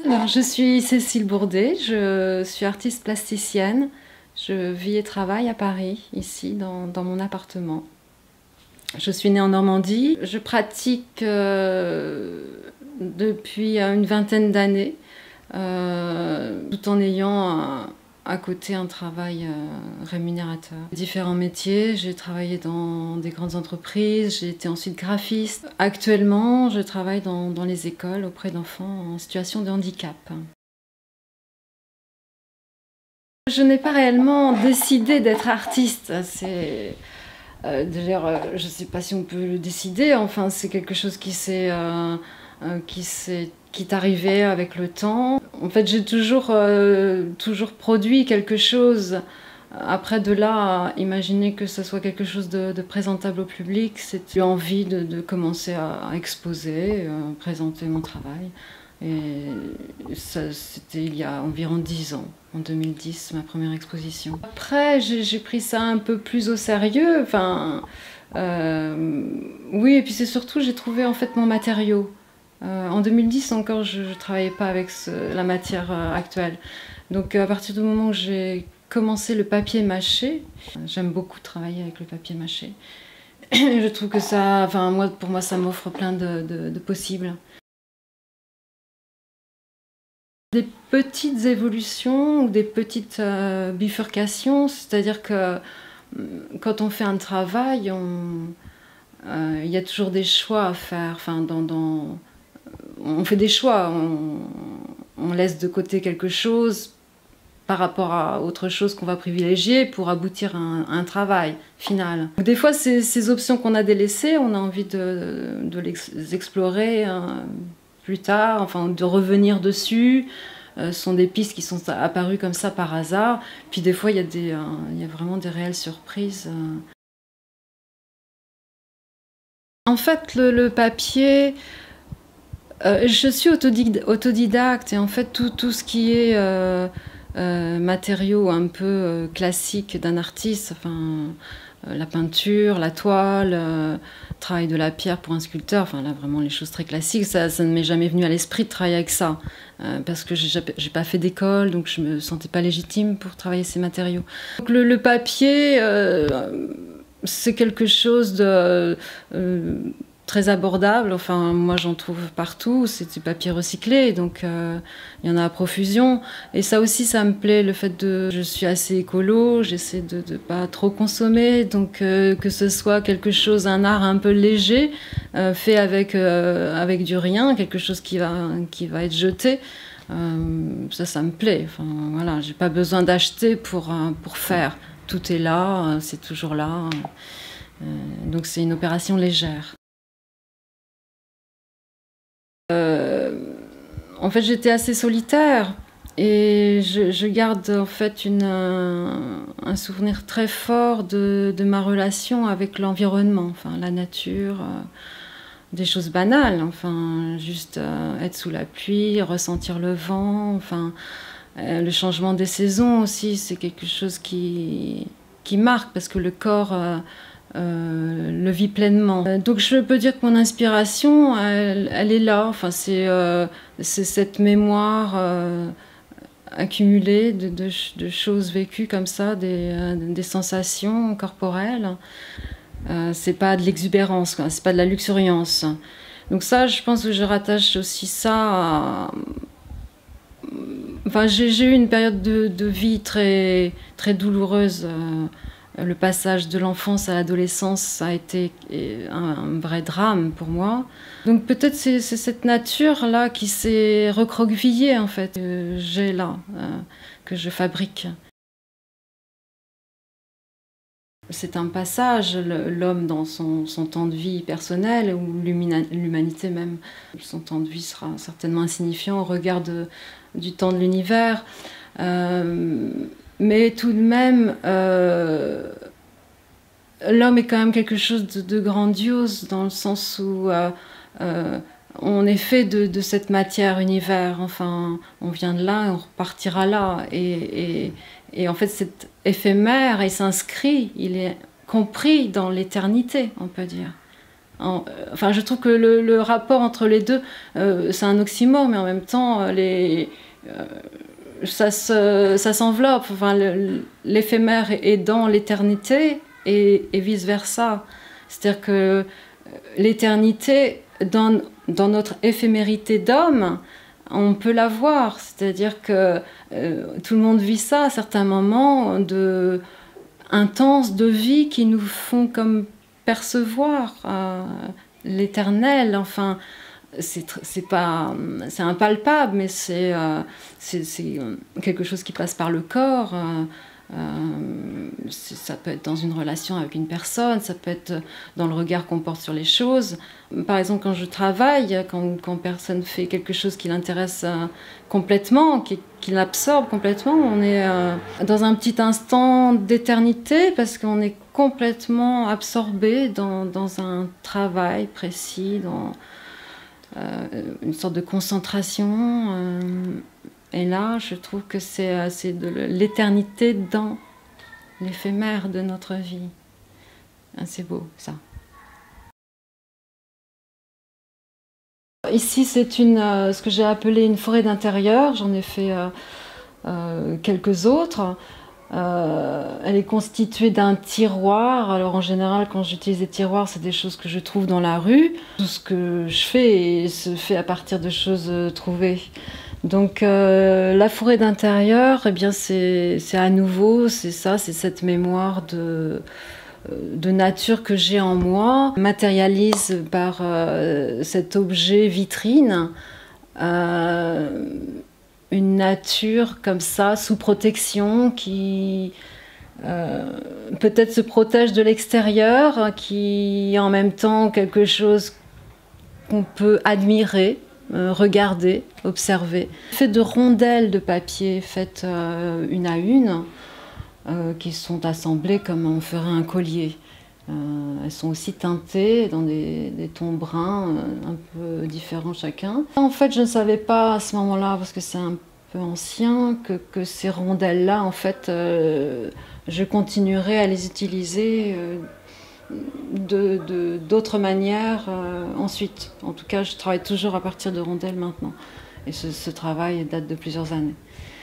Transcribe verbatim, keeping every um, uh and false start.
Alors, je suis Cécile Bourdet, je suis artiste plasticienne. Je vis et travaille à Paris, ici, dans, dans mon appartement. Je suis née en Normandie. Je pratique euh, depuis une vingtaine d'années, euh, tout en ayant un, à côté un travail euh, rémunérateur. Différents métiers, j'ai travaillé dans des grandes entreprises, j'ai été ensuite graphiste. Actuellement, je travaille dans, dans les écoles auprès d'enfants en situation de handicap. Je n'ai pas réellement décidé d'être artiste. C'est, euh, d'ailleurs, euh, je ne sais pas si on peut le décider. Enfin, c'est quelque chose qui s'est, euh, euh, qui s'est, qui est arrivé avec le temps. En fait, j'ai toujours, euh, toujours produit quelque chose. Après, de là, à imaginer que ce soit quelque chose de, de présentable au public, c'était envie de, de commencer à, à exposer, euh, présenter mon travail. Et ça, c'était il y a environ dix ans, en deux mille dix, ma première exposition. Après, j'ai pris ça un peu plus au sérieux. Enfin, euh, oui, et puis c'est surtout, j'ai trouvé en fait mon matériau. Euh, en deux mille dix encore, je ne travaillais pas avec ce, la matière euh, actuelle. Donc à partir du moment où j'ai commencé le papier mâché, j'aime beaucoup travailler avec le papier mâché. Je trouve que ça, enfin moi, pour moi, ça m'offre plein de, de, de possibles. Des petites évolutions ou des petites euh, bifurcations, c'est-à-dire que quand on fait un travail, on, euh, il y a toujours des choix à faire. Enfin, dans, dans, on fait des choix, on, on laisse de côté quelque chose par rapport à autre chose qu'on va privilégier pour aboutir à un, à un travail final. Des fois, ces, ces options qu'on a délaissées, on a envie de, de les explorer hein, plus tard, enfin de revenir dessus. Euh, ce sont des pistes qui sont apparues comme ça par hasard. Puis des fois, il y a, des, euh, il y a vraiment des réelles surprises. En fait, le, le papier, euh, je suis autodidacte et en fait, tout, tout ce qui est euh, euh, matériaux un peu euh, classiques d'un artiste, enfin, euh, la peinture, la toile, euh, travail de la pierre pour un sculpteur, enfin là vraiment les choses très classiques, ça, ça ne m'est jamais venu à l'esprit de travailler avec ça, euh, parce que j'ai pas fait d'école, donc je me sentais pas légitime pour travailler ces matériaux. Donc le, le papier, euh, c'est quelque chose de euh, très abordable, enfin moi j'en trouve partout, c'est du papier recyclé, donc euh, il y en a à profusion. Et ça aussi ça me plaît, le fait de... Je suis assez écolo, j'essaie de ne pas trop consommer, donc euh, que ce soit quelque chose, un art un peu léger, euh, fait avec, euh, avec du rien, quelque chose qui va, qui va être jeté, euh, ça ça me plaît. Enfin voilà, j'ai pas besoin d'acheter pour, euh, pour faire, tout est là, c'est toujours là, euh, donc c'est une opération légère. Euh, en fait, j'étais assez solitaire et je, je garde en fait une, un, un souvenir très fort de, de ma relation avec l'environnement, enfin la nature, euh, des choses banales, enfin juste euh, être sous la pluie, ressentir le vent, enfin euh, le changement des saisons aussi, c'est quelque chose qui, qui marque parce que le corps euh, Euh, le vit pleinement. Donc je peux dire que mon inspiration, elle, elle est là. Enfin, c'est euh, cette mémoire euh, accumulée de, de, de choses vécues comme ça, des, euh, des sensations corporelles. Euh, c'est pas de l'exubérance, c'est pas de la luxuriance. Donc ça, je pense que je rattache aussi ça à... Enfin, j'ai eu une période de, de vie très, très douloureuse. Euh, Le passage de l'enfance à l'adolescence, ça a été un, un vrai drame pour moi. Donc peut-être c'est cette nature-là qui s'est recroquevillée, en fait, que j'ai là, euh, que je fabrique. C'est un passage, l'homme dans son, son temps de vie personnel, ou l'humanité même. Son temps de vie sera certainement insignifiant au regard de, du temps de l'univers. Euh, Mais tout de même, euh, l'homme est quand même quelque chose de, de grandiose dans le sens où euh, euh, on est fait de, de cette matière univers. Enfin, on vient de là et on repartira là. Et, et, et en fait, c'est éphémère et s'inscrit, il est compris dans l'éternité, on peut dire. En, enfin, je trouve que le, le rapport entre les deux, euh, c'est un oxymore, mais en même temps, les, euh, ça s'enveloppe. Se, enfin, l'éphémère est dans l'éternité et, et vice-versa. C'est-à-dire que l'éternité, dans, dans notre éphémérité d'homme, on peut la voir. C'est-à-dire que euh, tout le monde vit ça à certains moments de, intenses de vie qui nous font comme percevoir euh, l'éternel. Enfin, c'est pas, c'est impalpable, mais c'est euh, quelque chose qui passe par le corps. Euh, euh, ça peut être dans une relation avec une personne, ça peut être dans le regard qu'on porte sur les choses. Par exemple, quand je travaille, quand, quand personne fait quelque chose qui l'intéresse euh, complètement, qui, qui l'absorbe complètement, on est euh, dans un petit instant d'éternité parce qu'on est complètement absorbé dans, dans un travail précis, dans euh, une sorte de concentration. Euh, Et là, je trouve que c'est de l'éternité dans l'éphémère de notre vie. C'est beau, ça. Ici, c'est une, euh, ce que j'ai appelé une forêt d'intérieur. J'en ai fait euh, euh, quelques autres. Euh, elle est constituée d'un tiroir. Alors en général, quand j'utilise des tiroirs, c'est des choses que je trouve dans la rue. Tout ce que je fais se fait à partir de choses trouvées. Donc euh, la forêt d'intérieur, eh bien c'est à nouveau, c'est ça, c'est cette mémoire de, de nature que j'ai en moi, matérialise par euh, cet objet vitrine, euh, une nature comme ça, sous protection, qui euh, peut-être se protège de l'extérieur, qui est en même temps quelque chose qu'on peut admirer. Euh, regarder, observer. Fait de rondelles de papier faites euh, une à une, euh, qui sont assemblées comme on ferait un collier. Euh, elles sont aussi teintées dans des, des tons bruns, euh, un peu différents chacun. En fait, je ne savais pas à ce moment-là, parce que c'est un peu ancien, que, que ces rondelles-là, en fait, euh, je continuerai à les utiliser euh, d'autres manières euh, ensuite. En tout cas, je travaille toujours à partir de rondelles maintenant. Et ce, ce travail date de plusieurs années.